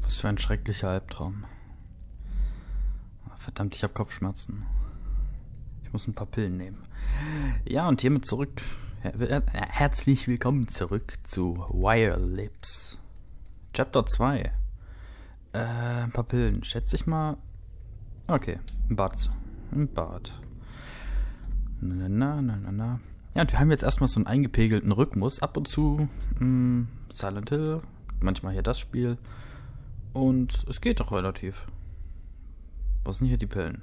Was für ein schrecklicher Albtraum. Verdammt, ich habe Kopfschmerzen. Ich muss ein paar Pillen nehmen. Ja, und hiermit zurück. Herzlich willkommen zurück zu Wire Lips. Chapter 2. Ein paar Pillen. Schätze ich mal. Okay, ein Bad. Ein Bad. Na. Ja, und wir haben jetzt erstmal so einen eingepegelten Rhythmus. Ab und zu Silent Hill. Manchmal hier das Spiel. Und es geht doch relativ. Was sind hier die Pillen?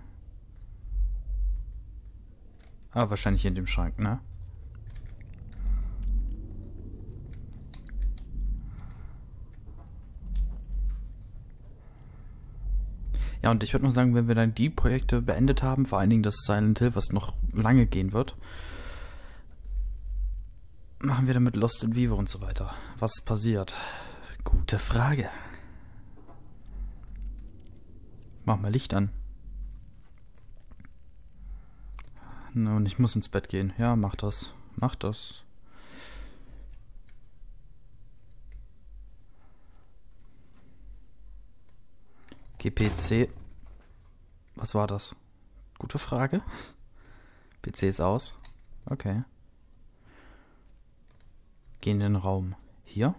Ah, wahrscheinlich in dem Schrank, ne? Ja, und ich würde mal sagen, wenn wir dann die Projekte beendet haben, vor allen Dingen das Silent Hill, was noch lange gehen wird, machen wir damit Lost in Vivo und so weiter. Was passiert? Gute Frage. Mach mal Licht an. Na, und ich muss ins Bett gehen. Ja, mach das. Mach das. GPC. Was war das? Gute Frage. PC ist aus. Okay. Geh in den Raum. Hier?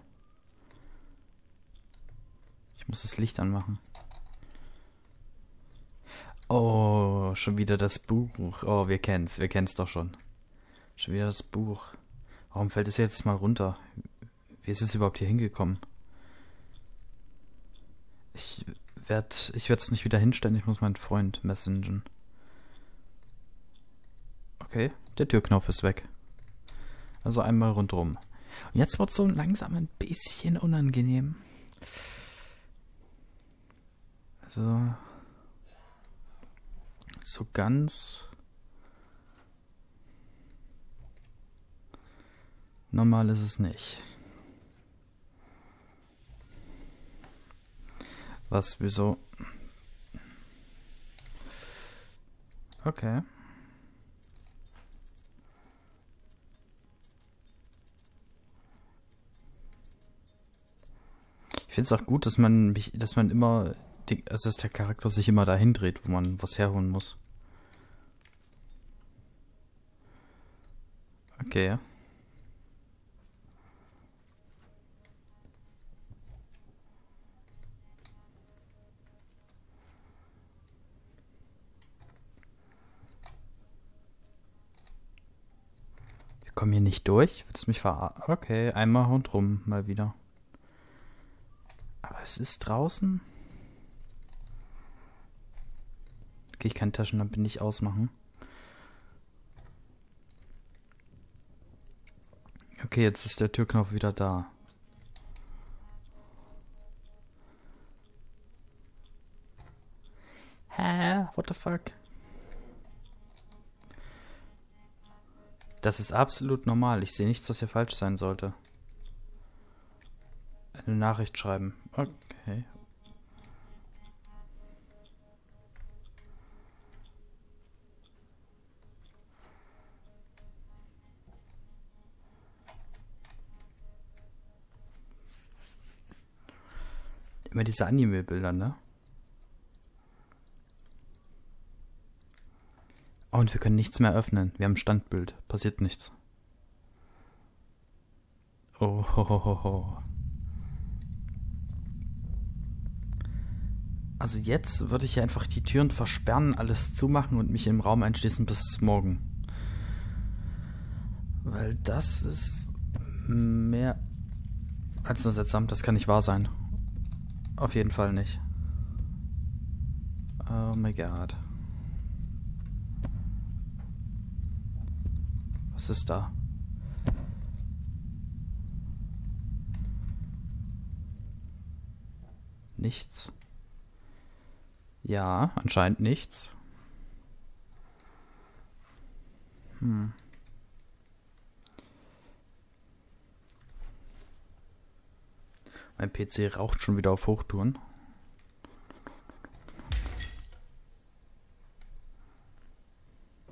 Ich muss das Licht anmachen. Oh, schon wieder das Buch. Oh, wir kennen's doch schon. Schon wieder das Buch. Warum fällt es jetzt mal runter? Wie ist es überhaupt hier hingekommen? Ich werd's nicht wieder hinstellen, ich muss meinen Freund messengen. Okay, der Türknopf ist weg. Also einmal rundherum. Und jetzt wird's so langsam ein bisschen unangenehm. Also so ganz normal ist es nicht. Was, wieso? Okay. Ich finde es auch gut, dass man immer, also dass der Charakter sich immer dahin dreht, wo man was herholen muss. Okay. Wir kommen hier nicht durch. Willst du mich verarschen? Okay, einmal rundrum mal wieder. Aber es ist draußen. Okay, ich kann Taschenlampe nicht ausmachen. Okay, jetzt ist der Türknopf wieder da. Hä? What the fuck? Das ist absolut normal. Ich sehe nichts, was hier falsch sein sollte. Eine Nachricht schreiben. Okay. Immer diese Anime-Bilder, ne? Oh, und wir können nichts mehr öffnen. Wir haben ein Standbild. Passiert nichts. Oh, ho, ho, ho, ho. Also jetzt würde ich einfach die Türen versperren, alles zumachen und mich im Raum einschließen bis morgen. Weil das ist mehr als nur seltsam. Das kann nicht wahr sein. Auf jeden Fall nicht. Oh my god. Was ist da? Nichts. Ja, anscheinend nichts. Mein PC raucht schon wieder auf Hochtouren.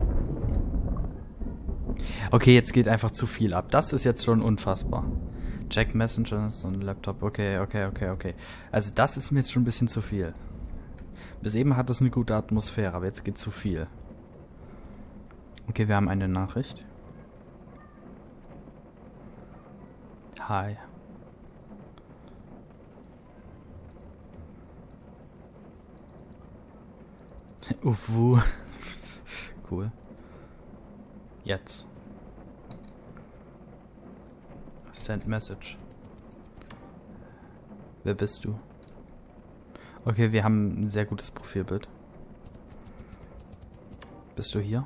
Okay, jetzt geht einfach zu viel ab. Das ist jetzt schon unfassbar. Check Messengers und Laptop. Okay. Also das ist mir jetzt schon ein bisschen zu viel. Bis eben hat es eine gute Atmosphäre, aber jetzt geht zu viel. Okay, wir haben eine Nachricht. Hi. Uff, cool. Jetzt. Send Message. Wer bist du? Okay, wir haben ein sehr gutes Profilbild. Bist du hier?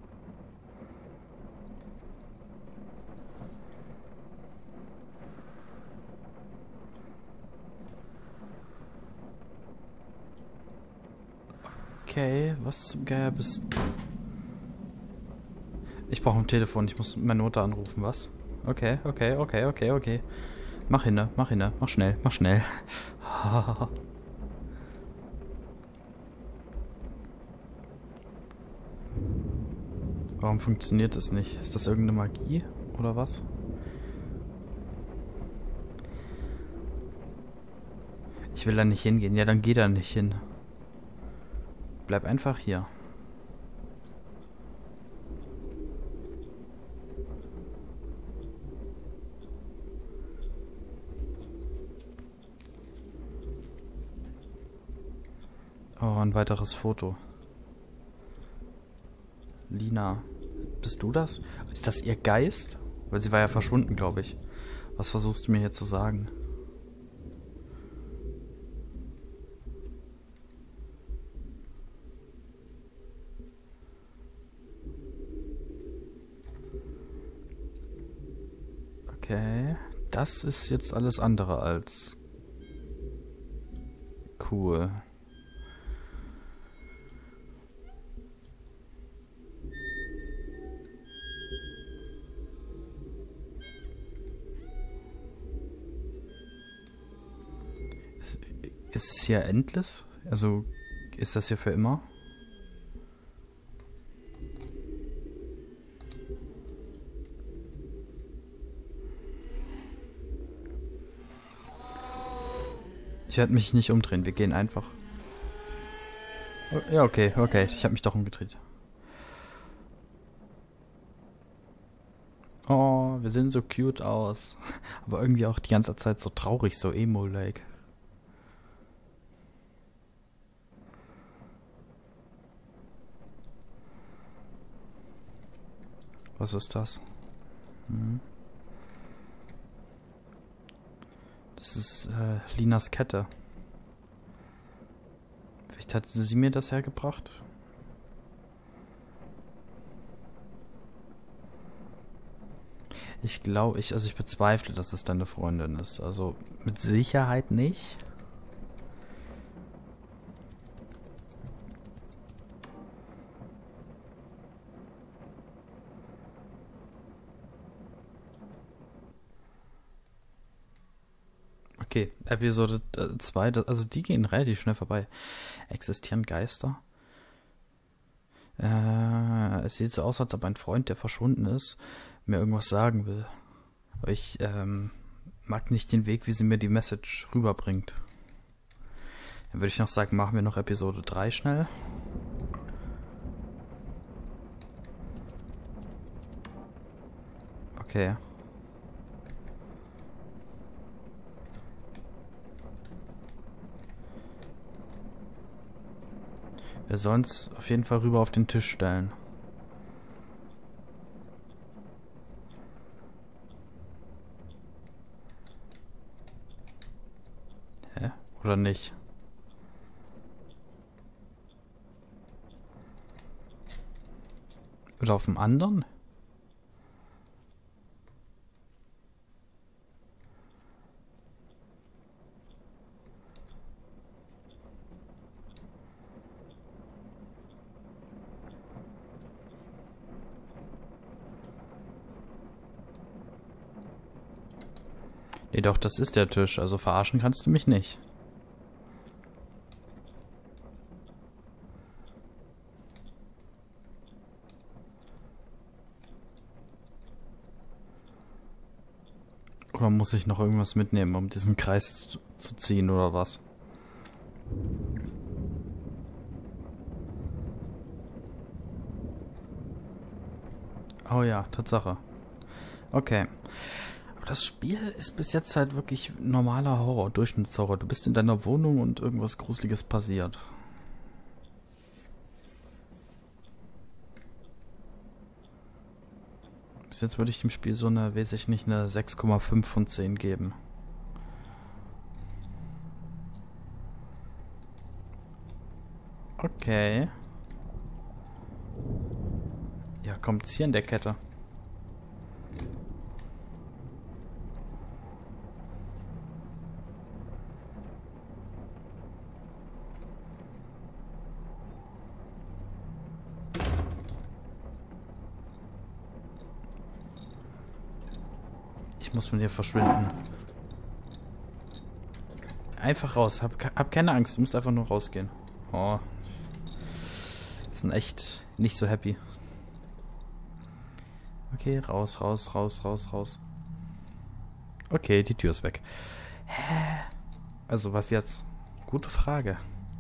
Okay, was zum Geier bist du? Ich brauche ein Telefon, ich muss meine Mutter anrufen, was? Okay. Mach hin, mach schnell. Warum funktioniert das nicht? Ist das irgendeine Magie oder was? Ich will da nicht hingehen. Ja, dann geh da nicht hin. Bleib einfach hier. Oh, ein weiteres Foto. Lina, bist du das? Ist das ihr Geist? Weil sie war ja verschwunden, glaube ich. Was versuchst du mir hier zu sagen? Okay, das ist jetzt alles andere als cool. Ist es hier endless? Also, ist das hier für immer? Ich werde mich nicht umdrehen, wir gehen einfach. Oh, ja, okay, ich habe mich doch umgedreht. Oh, wir sehen so cute aus. Aber irgendwie auch die ganze Zeit so traurig, so emo-like. Was ist das? Das ist Linas Kette. Vielleicht hat sie mir das hergebracht. Ich glaube, ich bezweifle, dass es deine Freundin ist. Also mit Sicherheit nicht. Okay, Episode 2, also die gehen relativ schnell vorbei. Existieren Geister? Es sieht so aus, als ob ein Freund, der verschwunden ist, mir irgendwas sagen will. Aber ich mag nicht den Weg, wie sie mir die Message rüberbringt. Dann würde ich noch sagen, machen wir noch Episode 3 schnell. Okay. Wir sollen es auf jeden Fall rüber auf den Tisch stellen. Hä? Oder nicht? Oder auf dem anderen? Nee, doch, das ist der Tisch. Also verarschen kannst du mich nicht. Oder muss ich noch irgendwas mitnehmen, um diesen Kreis zu ziehen oder was? Oh ja, Tatsache. Okay. Aber das Spiel ist bis jetzt halt wirklich normaler Horror, Durchschnittshorror. Du bist in deiner Wohnung und irgendwas Gruseliges passiert. Bis jetzt würde ich dem Spiel so eine, weiß ich nicht, eine 6,5 von 10 geben. Okay. Ja, kommt hier in der Kette. Ich muss von dir verschwinden. Einfach raus. Hab keine Angst. Du musst einfach nur rausgehen. Oh. Sind echt nicht so happy. Okay, raus. Okay, die Tür ist weg. Hä? Also was jetzt? Gute Frage.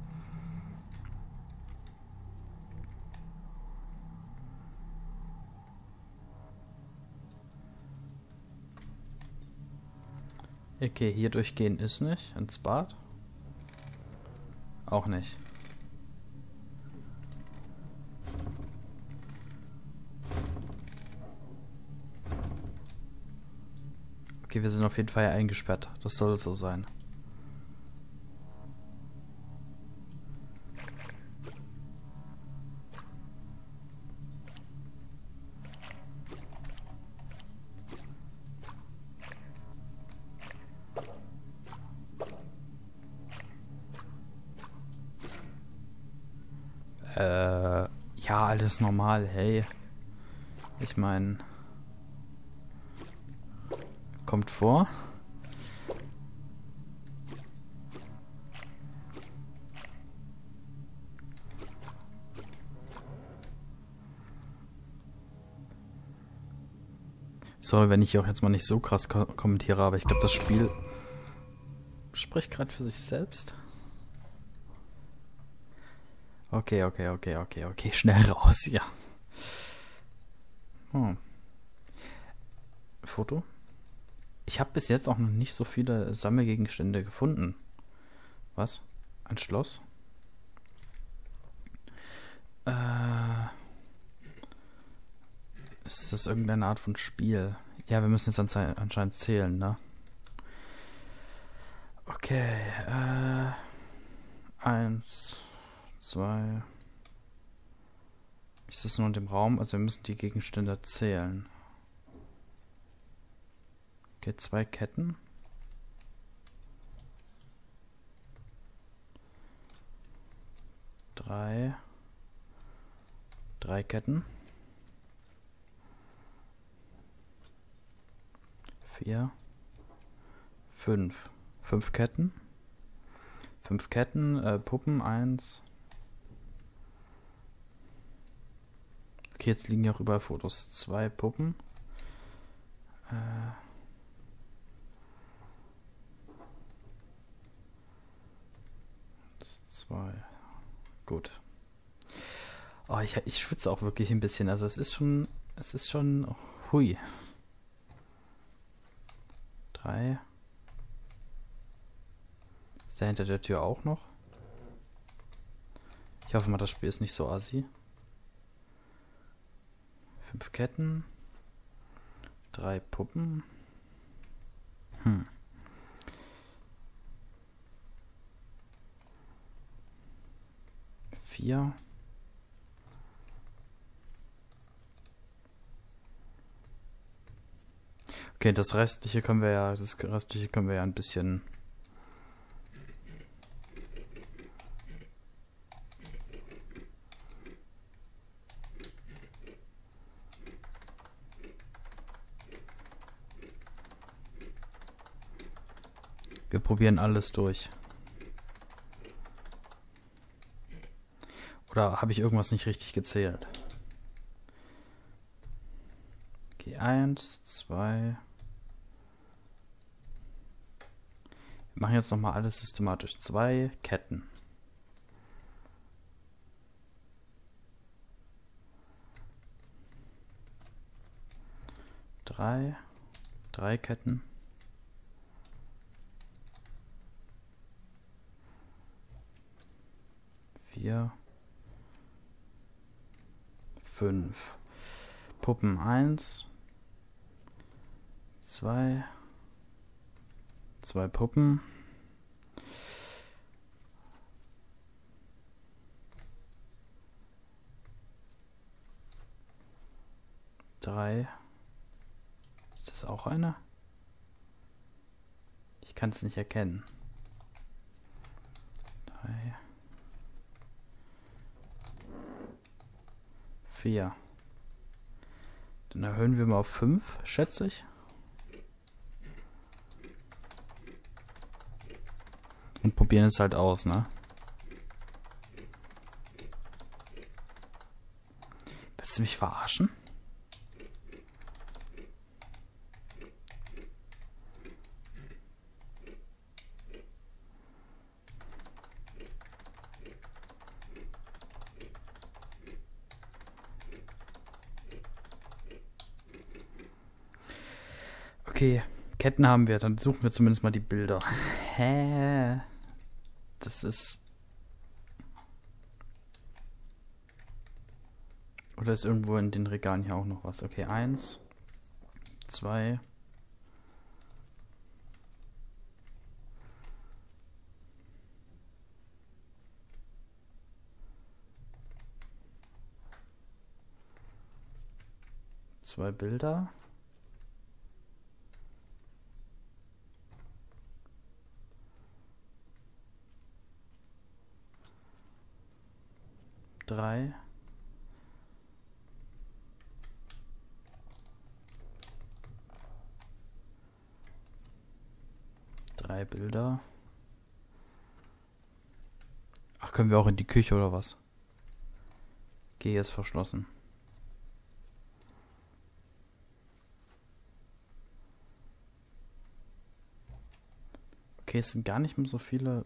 Okay, hier durchgehen ist nicht. Ins Bad? Auch nicht. Okay, wir sind auf jeden Fall eingesperrt. Das soll so sein. Ja, alles normal, hey. Ich meine, kommt vor. Sorry, wenn ich auch jetzt mal nicht so krass kommentiere, aber ich glaube, das Spiel spricht gerade für sich selbst. Okay. Schnell raus, ja. Foto. Ich habe bis jetzt auch noch nicht so viele Sammelgegenstände gefunden. Was? Ein Schloss? Ist das irgendeine Art von Spiel? Ja, wir müssen jetzt anscheinend zählen, ne? Okay, 1, 2. Ist das nur in dem Raum? Also wir müssen die Gegenstände zählen. Okay, 2 Ketten. 3 Ketten. 4, 5. 5 Ketten. 5 Ketten, Puppen, 1. Okay, jetzt liegen ja auch überall Fotos. 2 Puppen. 2. Gut. Oh, ich schwitze auch wirklich ein bisschen. Also es ist schon, hui. 3. Ist der hinter der Tür auch noch? Ich hoffe mal, das Spiel ist nicht so assi. 5 Ketten. 3 Puppen. 4. Okay, das restliche können wir ja ein bisschen wir probieren alles durch. Oder habe ich irgendwas nicht richtig gezählt? Okay, 1, 2, Wir machen jetzt nochmal alles systematisch. 2 Ketten. 3 Ketten. 4, 5. Puppen 1, 2 Puppen. 3. Ist das auch einer? Ich kann es nicht erkennen. 3, 4. Dann erhöhen wir mal auf 5, schätze ich. Und probieren es halt aus, ne? Willst du mich verarschen? Okay, Ketten haben wir, dann suchen wir zumindest mal die Bilder. Hä? Das ist... Oder ist irgendwo in den Regalen hier auch noch was? Okay, 1, 2... Zwei Bilder. Drei Bilder. Ach, können wir auch in die Küche oder was? G ist verschlossen. Okay, es sind gar nicht mehr so viele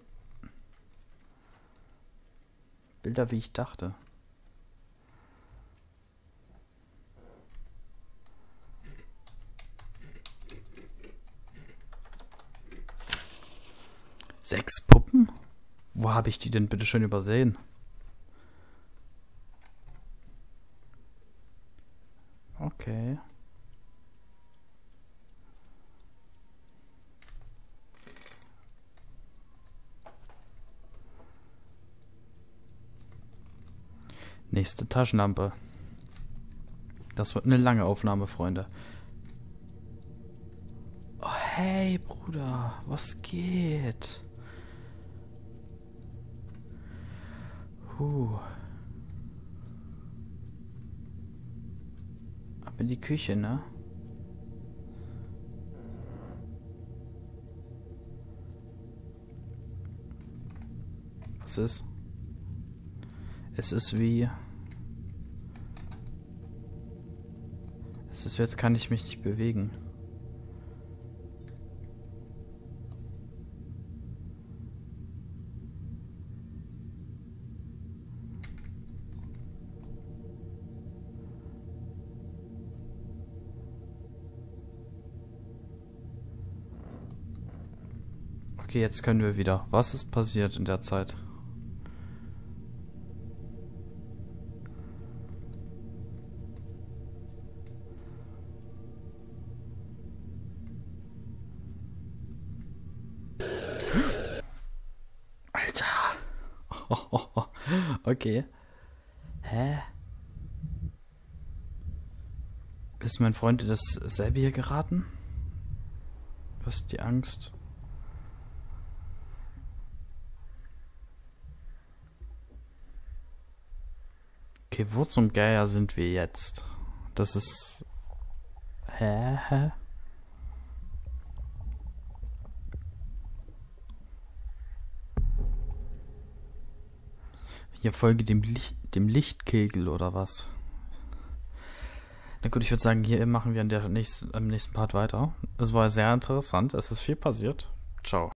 Bilder, wie ich dachte. Sechs Puppen? Wo habe ich die denn bitte schön übersehen? Okay. Nächste Taschenlampe. Das wird eine lange Aufnahme, Freunde. Oh, hey, Bruder. Was geht? Ab in die Küche, ne? Was ist? Es ist wie... Es ist, jetzt kann ich mich nicht bewegen. Okay, jetzt können wir wieder. Was ist passiert in der Zeit? Alter. Okay. Hä? Ist mein Freund in dasselbe hier geraten? Was ist die Angst? Okay, wo zum Geier sind wir jetzt? Das ist... Hä? Hier folge dem Lichtkegel oder was? Na gut, ich würde sagen, hier machen wir am nächsten Part weiter. Es war sehr interessant, es ist viel passiert. Ciao.